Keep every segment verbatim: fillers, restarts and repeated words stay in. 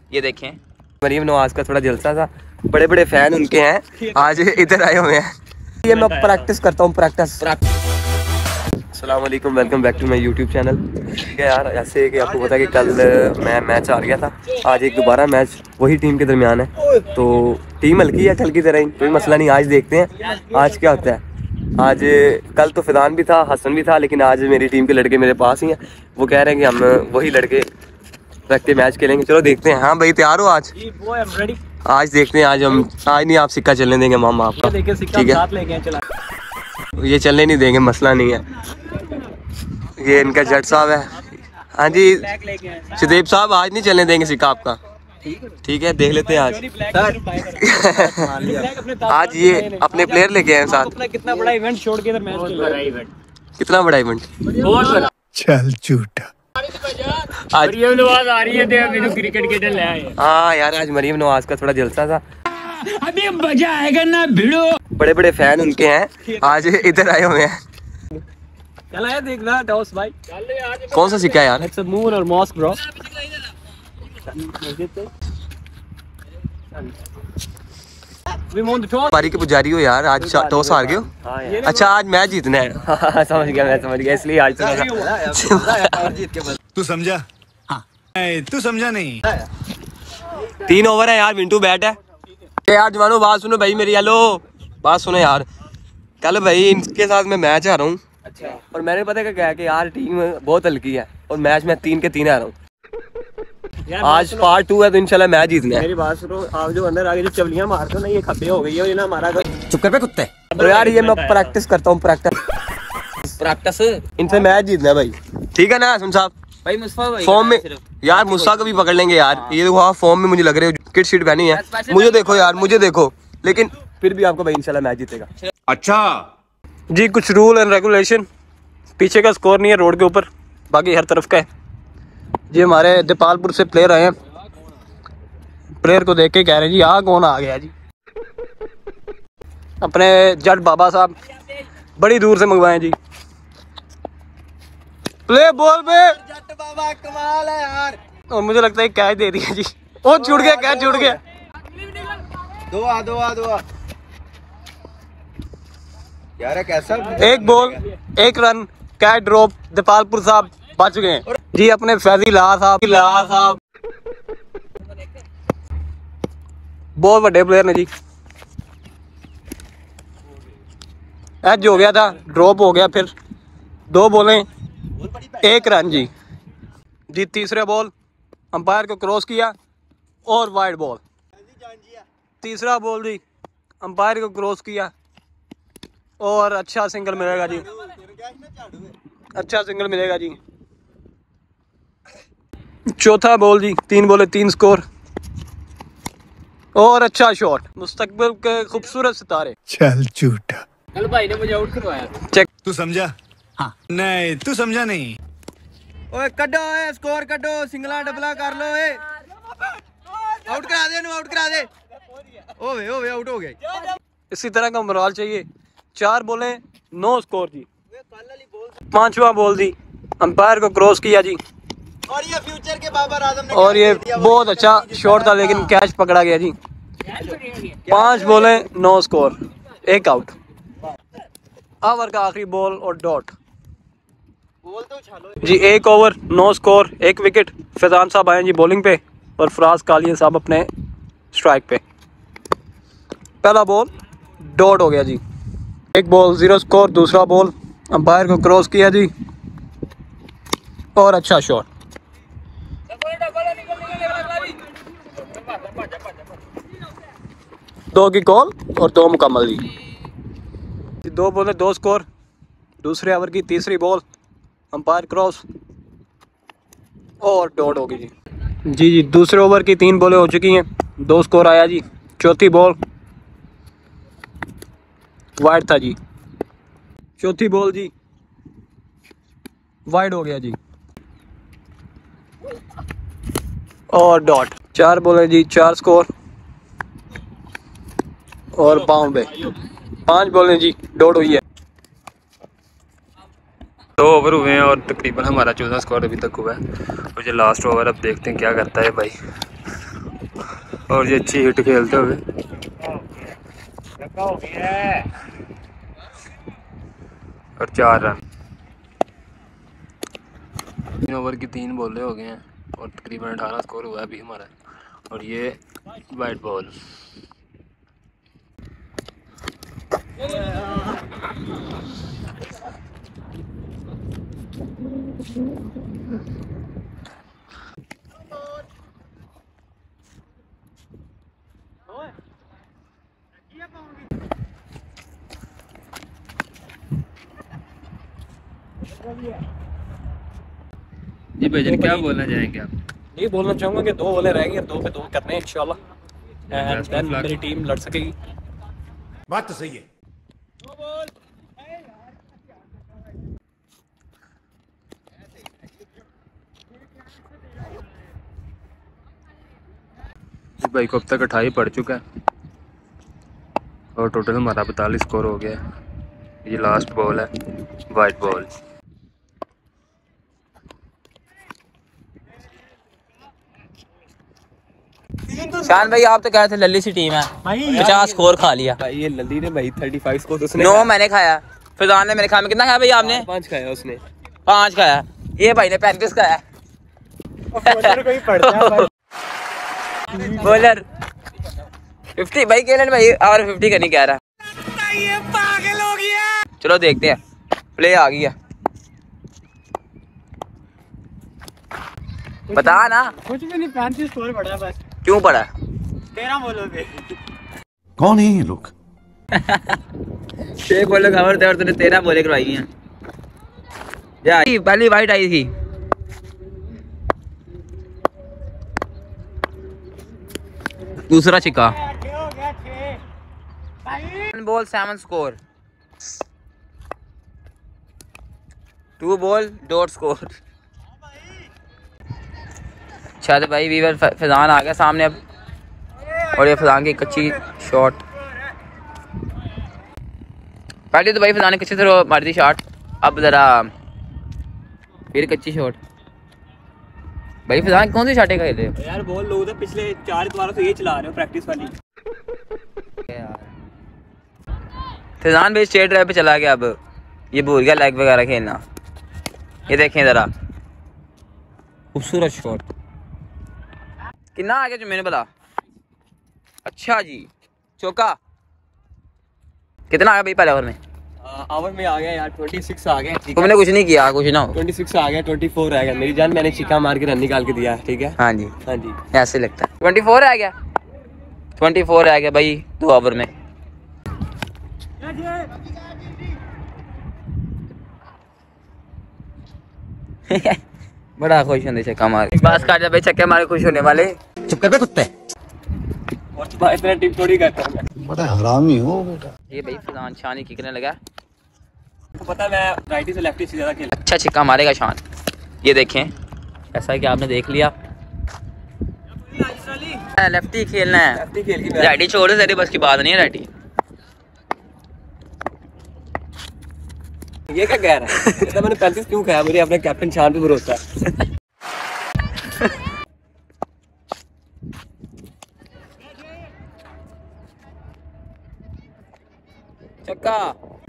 ये देखें मरीम नवाज का थोड़ा जलसा था, बड़े बड़े फैन उनके हैं, आज इधर आए हुए हैं। ये मैं प्रैक्टिस करता हूँ, प्रैक्टिस। अस्सलाम वालेकुम, welcome back to my YouTube channel. ठीक है यार, ऐसे कि आपको पता है कि कल मैं मैच हार गया था, आज एक दोबारा मैच वही टीम के दरमियान है, तो टीम हल्की है कल की तरह ही, कोई मसला नहीं। आज देखते हैं आज क्या होता है। आज कल तो फिदान भी था, हसन भी था, लेकिन आज मेरी टीम के लड़के मेरे पास ही हैं, वो कह रहे हैं कि हम वही लड़के रख के मैच खेलेंगे। चलो देखते हैं। हाँ भाई, तैयार हो आज? आज देखते हैं, आज हम आज नहीं आप सिक्का चलने देंगे मामा आपका, ठीक है? ये चलने नहीं देंगे, मसला नहीं है। ये इनका जट साहब है। हाँ जी सुदेव साहब, आज नहीं चलने देंगे सिक्का आपका, ठीक है? देख लेते हैं आज। आज ये अपने प्लेयर लेके आए साथ। कितना बड़ा इवेंट छोड़ के इधर मैच खेल रहा है। कितना बड़ा इवेंट? चल झूठा। आज मरियम नवाज आ रही है, दे अभी तो क्रिकेट के ले आए। हाँ यार, आज मरियम नवाज का थोड़ा जलसा था, अभी मजा आएगा ना भिड़ो। बड़े बड़े फैन उनके हैं, आज इधर आए हुए हैं। चला है देखना टॉस भाई। कौन सा सिक्का है यार? इट्स अ मून और मॉस्क ब्रो। पारी के पुजारी हो यार, आज टॉस हार गए हो? अच्छा, आज मैच जीतना है। हाँ, समझ गया, मैं समझ गया, इसलिए आज तू समझा? हाँ। तू समझा नहीं? तीन ओवर है यार, मिंटू बैट है यार। जवानों बात सुनो भाई मेरी, हेलो बात सुनो यार। कल भाई इनके साथ मैं मैच आ रहा हूँ, अच्छा, और मैंने पता क्या कहा कि यार टीम बहुत हल्की है और मैच में तीन के तीन आ रहा हूँ। आज पार्ट टू है, तो इंशाल्लाह मैच जीतना है। मेरी बात सुनो, आप जो अंदर आगे जो चवलियां मारते हो ना, ये खब्बे हो गई है ना हमारा। चुप कर पे कुत्ते। तो यार ये मैं प्रैक्टिस करता हूँ, प्रैक्टिस प्रैक्टिस इनसे मैच जीतना है भाई, ठीक है ना सुन साहब? भाई मुस्तफा भाई फॉर्म में यार, मुस्सा को भी पकड़ लेंगे यार। ये देखो, हाँ फॉर्म में मुझे लग रहे हो, किट शीट पहनी है। मुझे देखो यार, मुझे देखो, लेकिन फिर भी आपको भाई इंशाल्लाह मैच जीतेगा। अच्छा जी, कुछ रूल एंड रेगुलेशन। पीछे का स्कोर नहीं है रोड के ऊपर, बाकी हर तरफ का है। जी हमारे देपालपुर से प्लेयर आए हैं, प्लेयर को देख के कह रहे हैं जी यहाँ कौन आ गया जी। अपने जट बाबा साहब बड़ी दूर से मंगवाए जी। प्ले बॉल पे जट बाबा कमाल है यार, और मुझे लगता है कैच दे दिया जी। ओ छूट गया, कैच छूट गया। दुआ दुआ दुआ यार, कैसा एक बॉल एक रन, कैच ड्रॉप। देपालपुर साहब बच गए जी। अपने फैजी ला साहब ला साहब बहुत बड़े प्लेयर ने जी। एज हो गया था, ड्रॉप हो गया, फिर दो बॉलें एक रन जी। जी तीसरे बॉल अंपायर को क्रॉस किया और वाइड बॉल। तीसरा बॉल जी अंपायर को क्रॉस किया और अच्छा सिंगल मिलेगा जी, अच्छा सिंगल मिलेगा जी। चौथा बॉल जी, तीन बॉले तीन स्कोर और अच्छा शॉट। मुस्तकबिल के खूबसूरत सितारे। चल झूठा। कल भाई ने मुझे आउट करवाया। चेक। तू समझा? हाँ। नहीं तू समझा नहीं। ओए कड्डो, ओए स्कोर कड्डो, सिंगला डबला कर लो। ओए आउट करा दे, नु आउट करा दे। ओए ओए आउट हो गया। इसी तरह का मोराल चाहिए। चार बॉले नो स्कोर जी। पांचवा बॉल जी अंपायर को क्रॉस किया जी, और ये फ्यूचर के बाबर आजम ने, और ये बहुत अच्छा शॉट था, लेकिन कैच पकड़ा गया जी। पांच बॉले नो स्कोर, एक आउट। ओवर का आखिरी बॉल और डॉट जी। एक ओवर नो स्कोर, एक विकेट। फैजान साहब आए जी बॉलिंग पे और फराज कालिया साहब अपने स्ट्राइक पे। पहला बॉल डॉट हो गया जी। एक बॉल जीरो स्कोर, दूसरा बॉल अंपायर को क्रॉस किया जी और अच्छा शॉट। दो की कॉल और दो मुकम्मल जी। दो बॉले दो स्कोर, दूसरे ओवर की तीसरी बॉल अंपायर क्रॉस और डॉट होगी जी। जी जी दूसरे ओवर की तीन बॉलें हो चुकी हैं, दो स्कोर आया जी। चौथी बॉल वाइड था जी। चौथी बॉल जी वाइड हो गया जी और डॉट। चार बॉलें जी, चार स्कोर और बाउंड पे। पांच बॉलें जी डॉट हुई है। दो ओवर हुए हैं और तकरीबन हमारा चौदह स्कोर अभी तक हुआ है। और ये लास्ट ओवर, अब देखते हैं क्या करता है भाई। और ये अच्छी हिट खेलते हुए और चार रन। तीन ओवर की तीन बॉलें हो गए हैं और तकरीबन अठारह स्कोर हुआ है अभी हमारा। और ये वाइट बॉल। जी भाईजान क्या बोलना चाहेंगे आप? ये बोलना चाहूँगा कि दो ओवर रहेंगे, दो पे दो करने हैं इंशाल्लाह एंड देन मेरी टीम लड़ सकेगी। बात तो सही है। इस भाई को अब तक अठाई पड़ चुका है और टोटल हमारा बतालीस स्कोर हो गया है। ये लास्ट बॉल है, वाइट बॉल। शान भाई आप तो कह रहे थे लल्ली सी टीम है, पचास स्कोर खा लिया भाई ये लल्ली ने भाई थर्टी फाइव स्कोर उसने नौ मैंने खाया, फिजान ने मेरे ख्याल में कितना खाया भाई आपने? पाँच खाया उसने। पाँच खाया, ये भाई ने पैंतीस खाया। बॉलर फिफ्टी भाई केलन भाई और फिफ्टी करनी कह रहा है। ये पागल हो गया। चलो देखते हैं, प्ले आ गया। बता ना। कुछ भी नहीं, पैंतीस स्कोर पड़ा है बस। क्यों पड़ा? तेरह बॉलों पे। कौन है ये लोग? छह बॉलें खबर थे और तूने तेरह बॉलें करवाई हैं। या पहली वाइट आई थी। दूसरा छिक्का। Ball seven score, two ball dot score. अच्छा तो भाई वीवर फैजान आ गया सामने अब, और ये फैजान की कच्ची शॉट। पहले तो भाई फैजान ने कच्ची तरह मार दी शॉट, अब ज़रा फिर कच्ची शॉट। भाई फैजान कौन सी शॉटें खेल रहे हो यार? बॉल लो तो पिछले चार बार से ये चला रहे हो प्रैक्टिस वाली। फैजान भाई स्ट्रेट ड्राइव पे चला गया, अब ये भूल गया लेग वगैरह खेलना। ये देखें ज़रा खूबसूरत शॉट। कितना आ गया जो मैंने बोला? अच्छा जी चौका। कितना आ गया भाई पहले ओवर में? ओवर में आ गया यार छब्बीस आ गए। तुमने कुछ नहीं किया, कुछ ना हो। छब्बीस आ गया, चौबीस रह गया मेरी जान। मैंने छिक्का मार के रन निकाल के दिया है, ठीक है। हाँ जी हाँ जी ऐसे लगता है। ट्वेंटी फोर आ गया, ट्वेंटी फोर आ गया भाई दो ओवर में। बड़ा खुश होने छक्का मारे। बस काट जा भाई, छक्के मारे खुश होने वाले। चुप कर बे कुत्ते। और इतना टिप थोड़ी करता हूँ मैं। बड़ा हरामी हो बेटा। ये भाई फैजान शान ही किकने लगा। तो पता है मैं राइटी से लेफ्टी से ज़्यादा खेल। अच्छा छिक्का मारेगा शान। ये देखें, ऐसा है कि आपने देख लिया। लेफ्टी खेलना है, लेफ्टी खेल की राइटी छोड़ दे, तेरे बस की बात नहीं है राइटी। ये क्या कह रहा है? कहता मैंने पैंतीस क्यों खाया? मुझे अपने कैप्टन शान पे भरोसा है। चक्का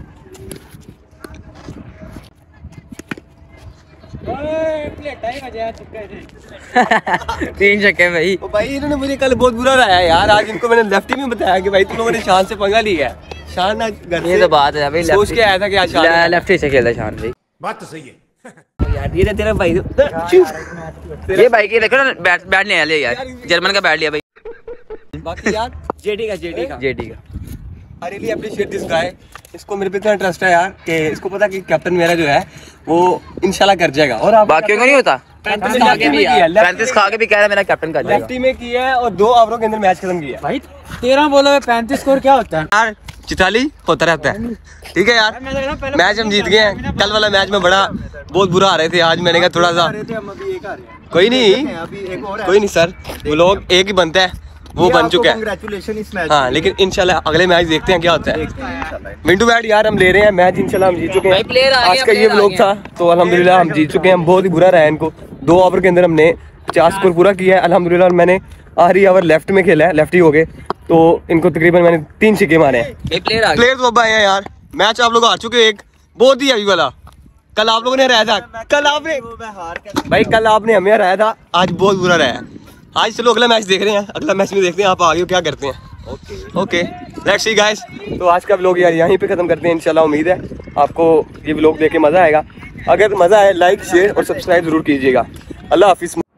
तीन छक्के भाई। ओ भाई इन्होंने मुझे कल बहुत बुरा रहा है यार। आज इनको मैंने लेफ्टी में बताया कि भाई तुम लोगों ने शान से पंगा लिया है। शान आज घर ये से तो बात है भाई, सोच के आया था कि आज शान ले, लेफ्टी से खेलता शान भाई। बात तो सही है। यार ये तेरा भाई ये भाई की देखो ना, बैट बैट ले लिया यार, जर्मन का बैट लिया भाई। बाकी यार जेडी का जेडी का जेडी का I really appreciate this guy. इसको मेरे पे इतना ट्रस्ट है यार कि इसको पता कि कैप्टन मेरा जो है वो इंशाल्लाह कर जाएगा। और आप बाकियों को नहीं होता। पैंतीस खा के भी किया, पैंतीस खा के भी कह रहा है मेरा कैप्टन कर जाएगा। लेफ्टी में किया है और दो ओवरों के अंदर मैच खत्म किया भाई तेरह बॉलों में पैंतीस स्कोर क्या होता है यार। चिताली होता रहता है, ठीक है यार। मैच हम जीत गए हैं। कल वाला मैच में बड़ा बहुत बुरा आ रहे थे, आज मैंने कहा थोड़ा सा कोई नहीं कोई नहीं सर, वो लोग एक ही बनता है, वो बन चुका है। कांग्रेचुलेशन इस मैच। हाँ लेकिन इंशाल्लाह अगले मैच देखते हैं क्या होता है। मिंटू बैट यार हम ले रहे हैं मैच, इंशाल्लाह हम जीत चुके भाई प्लेयर आ हैं। गया, आज का ये प्लेयर आ व्लॉग गया। था तो अल्हम्दुलिल्लाह हम जीत चुके हैं। बहुत ही बुरा रहा है इनको। दो ओवर के अंदर हमने पचास स्कोर पूरा किया है अल्हम्दुलिल्लाह। और मैंने आखिरी ओवर लेफ्ट में खेला है, लेफ्टी हो गए, तो इनको तकरीबन मैंने तीन छिक्के मारे हैं। प्लेयर आ गए, प्लेयर तो अब आए हैं यार। मैच आप लोग हार चुके एक, बहुत ही अभी वाला। कल आप लोगों ने हराया था, कल आपने भाई कल आपने हमें हराया था, आज बहुत बुरा रहा है। आज चलो अगला मैच देख रहे हैं, अगला मैच में देखते हैं आप आगे क्या करते हैं। Okay okay let's see guys. तो आज का व्लॉग यार यहीं पे खत्म करते हैं इंशाल्लाह। उम्मीद है आपको ये व्लॉग देख के मजा आएगा। अगर मजा आए लाइक शेयर और सब्सक्राइब जरूर कीजिएगा। अल्लाह हाफिज़।